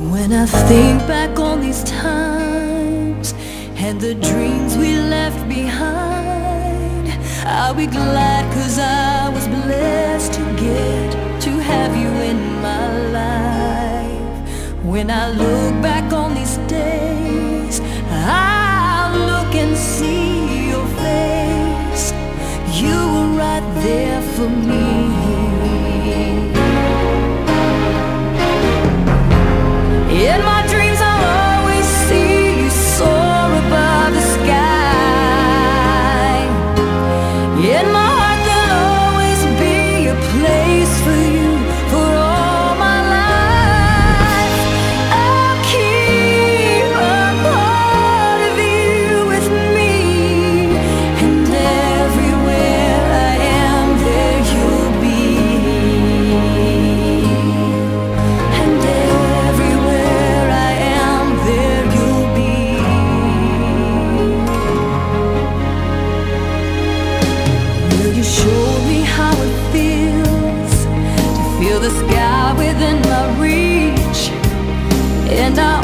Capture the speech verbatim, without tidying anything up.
When I think back on these times and the dreams we left behind, I'll be glad 'cause I was blessed to get to have you in my life. When I look back on these days, I'll look and see your face. You were right there for me. In my dreams I'll always see you soar above the sky. In my heart there'll always be a place for you for all my life. I'll keep a part of you with me, and everywhere I am there you'll be. And everywhere I am there you'll be. Will you show me how it feels to feel the sky within my reach? And I